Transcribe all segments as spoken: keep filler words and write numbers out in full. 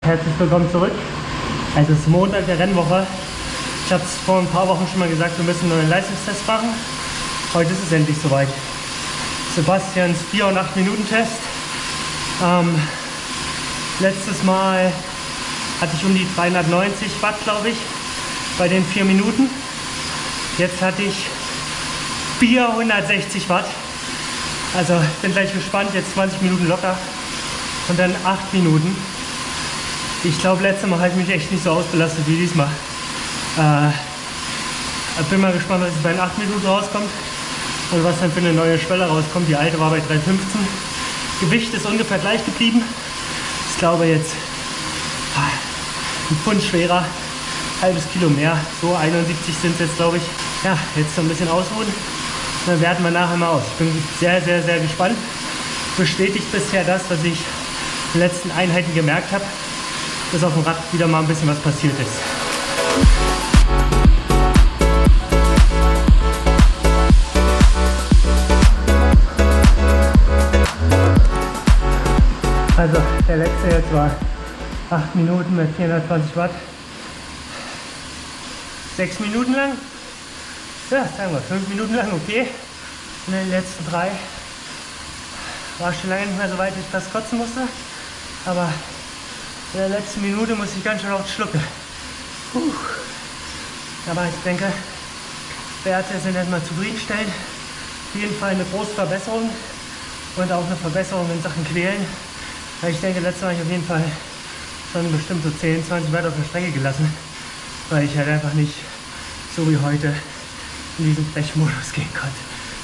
Herzlich willkommen zurück. Es ist Montag der Rennwoche. Ich habe es vor ein paar Wochen schon mal gesagt, wir müssen einen neuen Leistungstest machen. Heute ist es endlich soweit. Sebastians vier und acht Minuten Test. Ähm, letztes Mal hatte ich um die dreihundertneunzig Watt, glaube ich, bei den vier Minuten. Jetzt hatte ich vierhundertsechzig Watt. Also bin gleich gespannt, jetzt zwanzig Minuten locker und dann acht Minuten. Ich glaube, letztes Mal habe ich mich echt nicht so ausbelastet wie diesmal. Äh, bin mal gespannt, was jetzt bei den acht Minuten rauskommt und was dann für eine neue Schwelle rauskommt. Die alte war bei drei fünfzehn. Gewicht ist ungefähr gleich geblieben. Ich glaube jetzt ein Pfund schwerer, halbes Kilo mehr. So einundsiebzig sind es jetzt, glaube ich. Ja, jetzt so ein bisschen ausruhen. Dann werten wir nachher mal aus. Ich bin sehr, sehr, sehr gespannt. Bestätigt bisher das, was ich in den letzten Einheiten gemerkt habe, dass auf dem Rad wieder mal ein bisschen was passiert ist. Also der letzte jetzt war acht Minuten mit vierhundertzwanzig Watt. sechs Minuten lang. Ja, sagen wir fünf Minuten lang, okay. Und in den letzten drei war schon lange nicht mehr so weit, dass ich fast kotzen musste. Aber in der letzten Minute musste ich ganz schön oft schlucken. Puh. Aber ich denke, Werte sind erstmal zufriedenstellend. Auf jeden Fall eine große Verbesserung und auch eine Verbesserung in Sachen Quälen. Ich denke, letztes Mal habe ich auf jeden Fall schon bestimmt so zehn, zwanzig Watt auf der Strecke gelassen, weil ich halt einfach nicht so wie heute in diesen Brechmodus gehen konnte.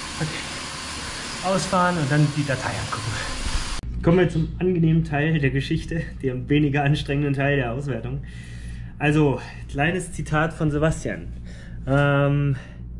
Okay. Ausfahren und dann die Datei angucken. Kommen wir zum angenehmen Teil der Geschichte, dem weniger anstrengenden Teil der Auswertung. Also, kleines Zitat von Sebastian. Ähm,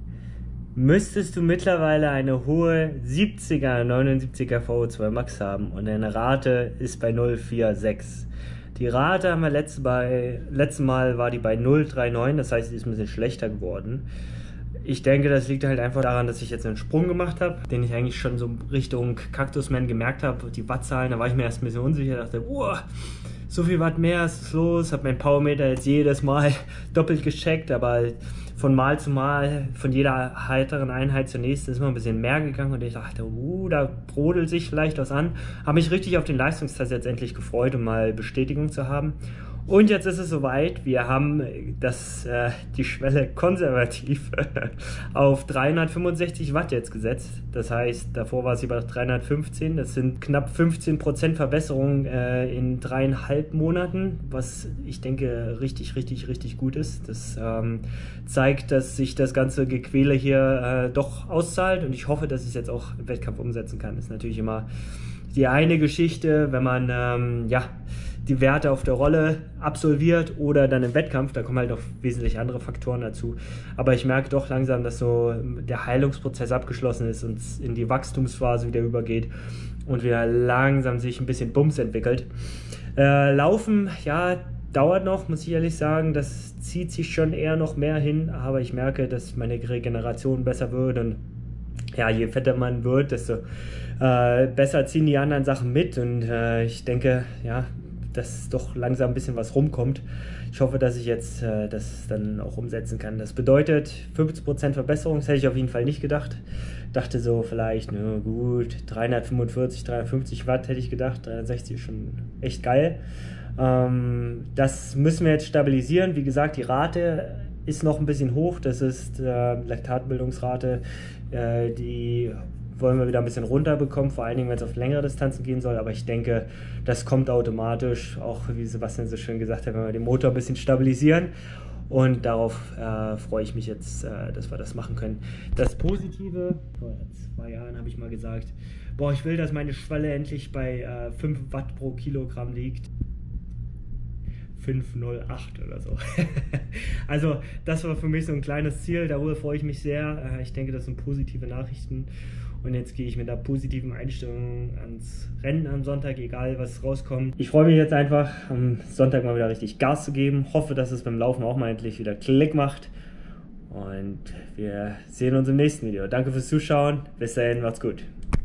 müsstest du mittlerweile eine hohe siebziger, neunundsiebziger V O zwei Max haben und deine Rate ist bei null Komma sechsundvierzig. Die Rate haben wir letztes, bei, letztes Mal war die bei null Komma neunundreißig, das heißt, sie ist ein bisschen schlechter geworden. Ich denke, das liegt halt einfach daran, dass ich jetzt einen Sprung gemacht habe, den ich eigentlich schon so Richtung Cactusman gemerkt habe. Die Wattzahlen, da war ich mir erst ein bisschen unsicher, dachte, oh, so viel Watt mehr ist los, habe mein Powermeter jetzt jedes Mal doppelt gecheckt, aber von Mal zu Mal, von jeder heiteren Einheit zur nächsten ist immer ein bisschen mehr gegangen und ich dachte, uh, da brodelt sich vielleicht was an. Habe mich richtig auf den Leistungstest jetzt endlich gefreut, um mal Bestätigung zu haben. Und jetzt ist es soweit, wir haben das, äh, die Schwelle konservativ auf dreihundertfünfundsechzig Watt jetzt gesetzt. Das heißt, davor war sie bei dreihundertfünfzehn. Das sind knapp fünfzehn Prozent Verbesserung äh, in dreieinhalb Monaten, was ich denke richtig, richtig, richtig gut ist. Das ähm, zeigt, dass sich das ganze Gequäle hier äh, doch auszahlt und ich hoffe, dass ich es jetzt auch im Wettkampf umsetzen kann. Das ist natürlich immer die eine Geschichte, wenn man ähm, ja, die Werte auf der Rolle absolviert oder dann im Wettkampf, da kommen halt noch wesentlich andere Faktoren dazu. Aber ich merke doch langsam, dass so der Heilungsprozess abgeschlossen ist und in die Wachstumsphase wieder übergeht und wieder langsam sich ein bisschen Bums entwickelt. Äh, Laufen, ja, dauert noch, muss ich ehrlich sagen. Das zieht sich schon eher noch mehr hin, aber ich merke, dass meine Regeneration besser wird und ja, je fetter man wird, desto äh, besser ziehen die anderen Sachen mit und äh, ich denke, ja, dass doch langsam ein bisschen was rumkommt. Ich hoffe, dass ich jetzt äh, das dann auch umsetzen kann. Das bedeutet fünfzig Prozent Verbesserung, das hätte ich auf jeden Fall nicht gedacht. Dachte so vielleicht, na gut, dreihundertfünfundvierzig, dreihundertfünfzig Watt hätte ich gedacht, dreihundertsechzig ist schon echt geil. Ähm, das müssen wir jetzt stabilisieren. Wie gesagt, die Rate ist noch ein bisschen hoch, das ist äh, Laktatbildungsrate, äh, die wollen wir wieder ein bisschen runterbekommen, vor allen Dingen, wenn es auf längere Distanzen gehen soll, aber ich denke, das kommt automatisch, auch wie Sebastian so schön gesagt hat, wenn wir den Motor ein bisschen stabilisieren und darauf äh, freue ich mich jetzt, äh, dass wir das machen können. Das Positive, vor zwei Jahren habe ich mal gesagt, boah, ich will, dass meine Schwelle endlich bei äh, fünf Watt pro Kilogramm liegt. fünf null acht oder so. Also das war für mich so ein kleines Ziel, darüber freue ich mich sehr. Ich denke, das sind positive Nachrichten und jetzt gehe ich mit einer positiven Einstellung ans Rennen am Sonntag, egal was rauskommt. Ich freue mich jetzt einfach, am Sonntag mal wieder richtig Gas zu geben, hoffe, dass es beim Laufen auch mal endlich wieder Klick macht und wir sehen uns im nächsten Video. Danke fürs Zuschauen, bis dahin, macht's gut.